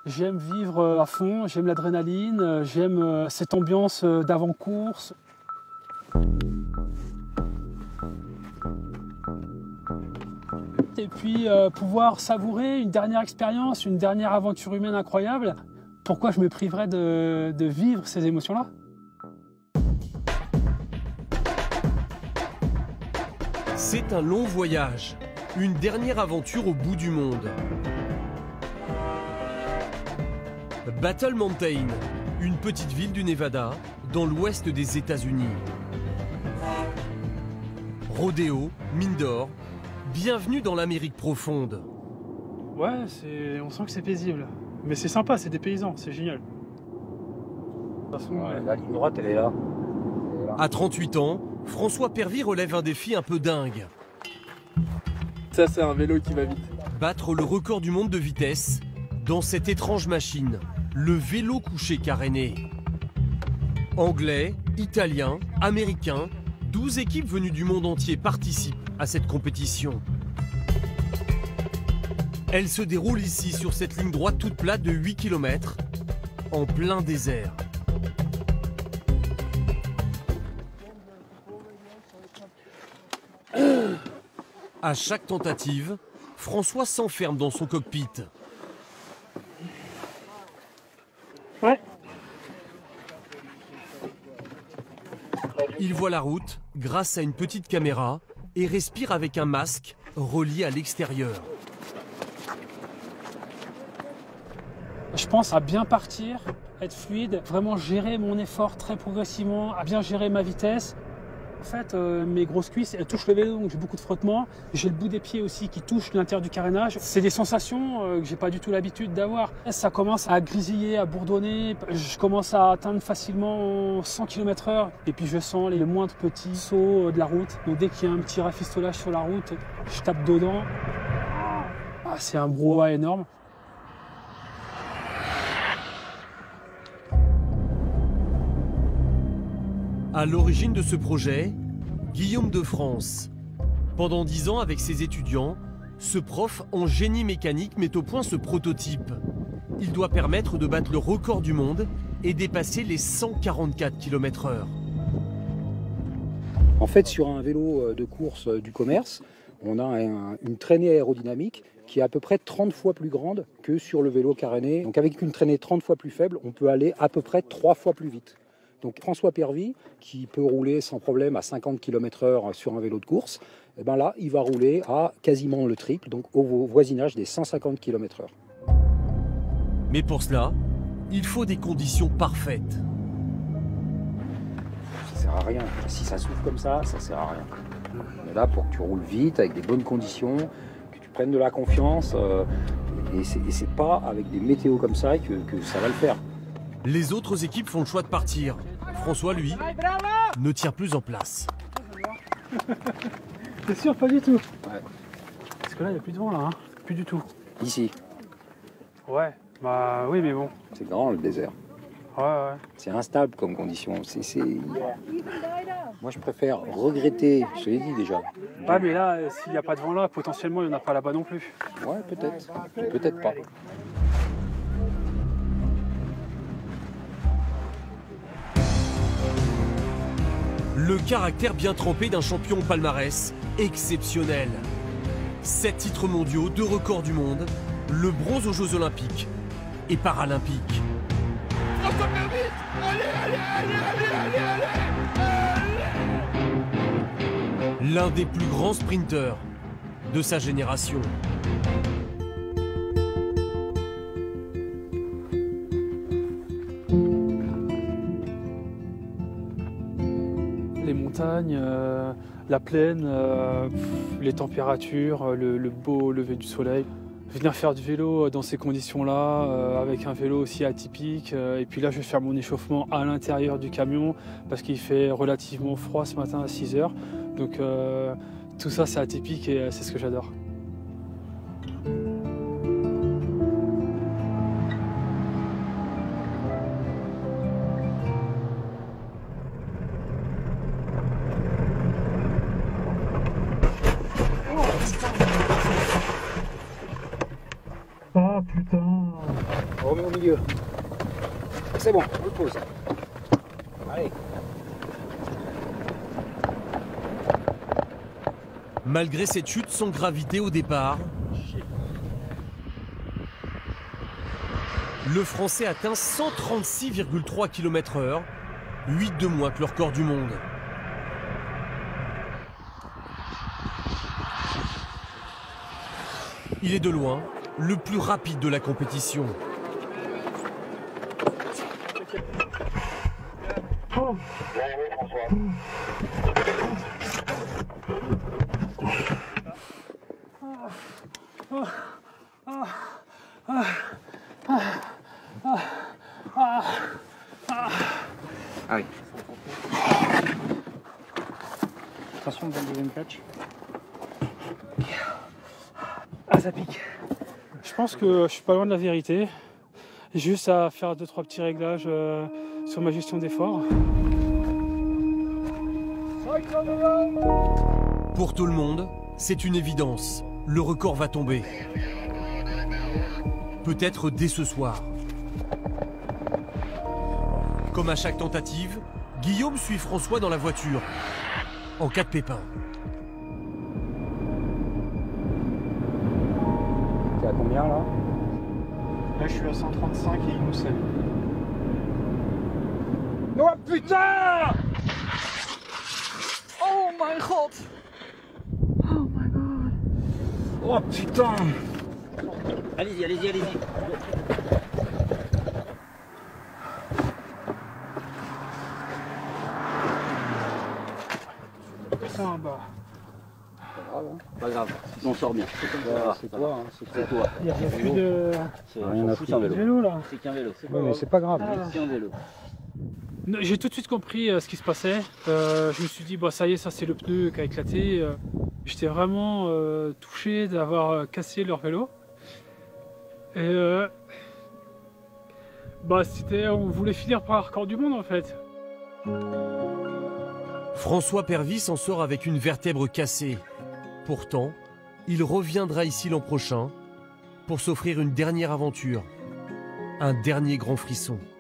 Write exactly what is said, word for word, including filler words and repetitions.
J'aime vivre à fond, j'aime l'adrénaline, j'aime cette ambiance d'avant-course. Et puis euh, pouvoir savourer une dernière expérience, une dernière aventure humaine incroyable. Pourquoi je me priverais de, de vivre ces émotions-là? C'est un long voyage, une dernière aventure au bout du monde. Battle Mountain, une petite ville du Nevada, dans l'ouest des États-Unis. Rodéo, mine d'or, bienvenue dans l'Amérique profonde. Ouais, on sent que c'est paisible. Mais c'est sympa, c'est des paysans, c'est génial. De toute façon, ouais, la ligne droite, elle est là. Elle est là. À trente-huit ans, François Pervy relève un défi un peu dingue. Ça, c'est un vélo qui va vite. Battre le record du monde de vitesse dans cette étrange machine, le vélo couché caréné. Anglais, Italiens, Américains, douze équipes venues du monde entier participent à cette compétition. Elle se déroule ici sur cette ligne droite toute plate de huit kilomètres, en plein désert. À chaque tentative, François s'enferme dans son cockpit. Ouais. Il voit la route grâce à une petite caméra et respire avec un masque relié à l'extérieur. Je pense à bien partir, être fluide, vraiment gérer mon effort très progressivement, à bien gérer ma vitesse. En fait, euh, mes grosses cuisses, elles touchent le vélo, donc j'ai beaucoup de frottement. J'ai le bout des pieds aussi qui touche l'intérieur du carénage. C'est des sensations euh, que j'ai pas du tout l'habitude d'avoir. Ça commence à grésiller, à bourdonner. Je commence à atteindre facilement cent kilomètres heure. Et puis je sens les moindres petits sauts de la route. Donc dès qu'il y a un petit rafistolage sur la route, je tape dedans. Ah, c'est un brouhaha énorme. À l'origine de ce projet, Guillaume de France. Pendant dix ans, avec ses étudiants, ce prof en génie mécanique met au point ce prototype. Il doit permettre de battre le record du monde et dépasser les cent quarante-quatre kilomètres heure. En fait, sur un vélo de course du commerce, on a un, une traînée aérodynamique qui est à peu près trente fois plus grande que sur le vélo caréné. Donc avec une traînée trente fois plus faible, on peut aller à peu près trois fois plus vite. Donc François Pervy, qui peut rouler sans problème à cinquante kilomètres heure sur un vélo de course, eh ben là, il va rouler à quasiment le triple, donc au voisinage des cent cinquante kilomètres heure. Mais pour cela, il faut des conditions parfaites. Ça sert à rien. Si ça souffle comme ça, ça sert à rien. On est là pour que tu roules vite, avec des bonnes conditions, que tu prennes de la confiance. Euh, et c'est pas avec des météos comme ça que, que ça va le faire. Les autres équipes font le choix de partir. François, lui, ne tient plus en place. T'es sûr? Pas du tout. Ouais. Parce que là, il n'y a plus de vent, là. Hein. Plus du tout. Ici. Ouais. Bah oui, mais bon. C'est grand, le désert. Ouais, ouais. C'est instable comme condition. C'est, c'est... Moi, je préfère regretter, je te l'ai dit déjà. Ah, mais là, s'il n'y a pas de vent là, potentiellement, il n'y en a pas là-bas non plus. Ouais, peut-être. Peut-être pas. Le caractère bien trempé d'un champion palmarès exceptionnel. Sept titres mondiaux, deux records du monde, le bronze aux Jeux Olympiques et Paralympiques. François Pervy, allez, allez, allez, allez, allez, allez. L'un des plus grands sprinteurs de sa génération. Les montagnes, euh, la plaine, euh, les températures, le, le beau lever du soleil. Venir faire du vélo dans ces conditions-là, euh, avec un vélo aussi atypique. Euh, et puis là, je vais faire mon échauffement à l'intérieur du camion parce qu'il fait relativement froid ce matin à six heures. Donc euh, tout ça, c'est atypique et c'est ce que j'adore. Ah putain. On remet au milieu. C'est bon, on le pose. Allez. Malgré cette chute sans gravité au départ, le Français atteint cent trente-six virgule trois kilomètres heure, huit de moins que le record du monde. Il est de loin le plus rapide de la compétition. Oh. Ah. Ah. Ah. Ah. Ah. Ah. Ah. Ah oui. Attention dans le deuxième catch. Ah, ça pique. Je pense que je suis pas loin de la vérité. J'ai juste à faire deux trois petits réglages euh, sur ma gestion d'effort. Pour tout le monde, c'est une évidence. Le record va tomber. Peut-être dès ce soir. Comme à chaque tentative, Guillaume suit François dans la voiture, en cas de pépin. T'es à combien là? Là, je suis à cent trente-cinq et il nous salue. Oh putain! Oh my god! Oh my god. Oh putain! Allez-y, allez-y, allez-y. Putain, bah. Pas grave, on sort bien. C'est toi, c'est toi, hein, c'est toi. C'est toi. Il n'y a, y a plus de, C'est Rien on à s'en fout, foutre. c'est un de vélo. vélo là. C'est qu'un vélo. Ouais, mais c'est pas grave. Ah. C'est un vélo. Non, j'ai tout de suite compris euh, ce qui se passait. Euh, je me suis dit, bah, ça y est, ça c'est le pneu qui a éclaté. Euh, J'étais vraiment euh, touché d'avoir euh, cassé leur vélo. Et euh, bah, c'était, on voulait finir par un record du monde en fait. François Pervis s'en sort avec une vertèbre cassée. Pourtant, il reviendra ici l'an prochain pour s'offrir une dernière aventure, un dernier grand frisson.